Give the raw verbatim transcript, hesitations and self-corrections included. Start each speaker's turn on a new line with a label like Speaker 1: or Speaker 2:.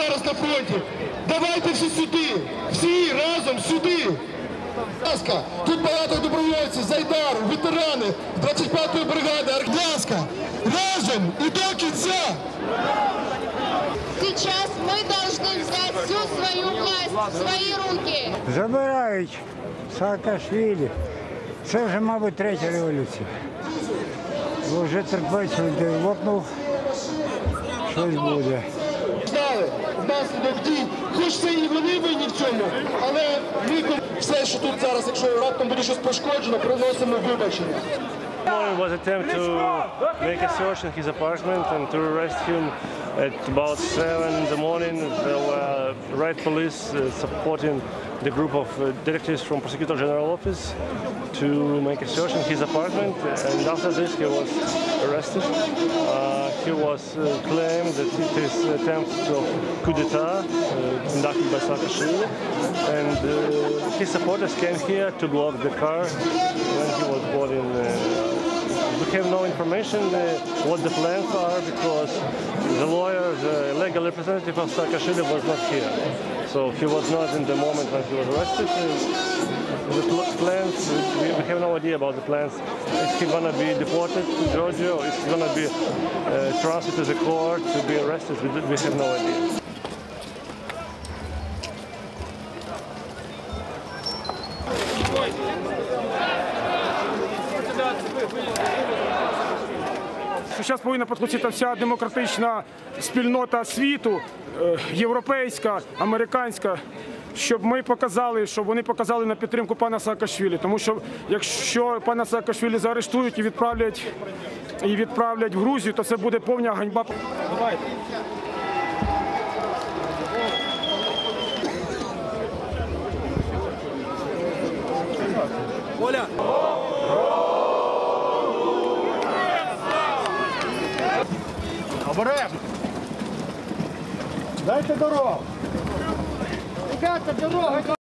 Speaker 1: зараз на фронті. Давайте всі сюди, всі разом сюди. Будь ласка, тут багато добровольців з Айдару, ветерани двадцять п'ятої бригади. Будь ласка, разом і до кінця.
Speaker 2: Сейчас мы должны взять всю свою власть в свои руки.
Speaker 3: Забирають Саакашвілі. Це вже, мабуть, третя революція. Бо вже терпець лопнув, щось буде.
Speaker 1: Знали, внаслідок дій, хоч це і вони винні в цьому, але ми все, що тут зараз, якщо раптом буде щось пошкоджено, приносимо вибачення.
Speaker 4: It was an attempt to make a search in his apartment and to arrest him at about seven in the morning. There were riot police uh, supporting the group of uh, detectives from Prosecutor General Office to make a search in his apartment, and after this he was arrested. Uh, he was uh, claimed that it is an attempt of coup d'etat uh, conducted by Saakashvili, and uh, his supporters came here to block the car when he was brought in. Uh, We have no information uh, what the plans are because the lawyer, the legal representative of Saakashvili was not here. So he was not in the moment when he was arrested. Uh, the pl plans, we, we have no idea about the plans. Is he going to be deported to Georgia or is he going to be uh, transferred to the court to be arrested? We, we have no idea.
Speaker 5: Зараз повинна підключитися вся демократична спільнота світу, європейська, американська, щоб ми показали, щоб вони показали на підтримку пана Саакашвілі. Тому що якщо пана Саакашвілі заарештують і відправлять, і відправлять в Грузію, то це буде повна ганьба. Давайте. Оля!
Speaker 1: Обережно! Дайте дорогу! Ребята, дорога!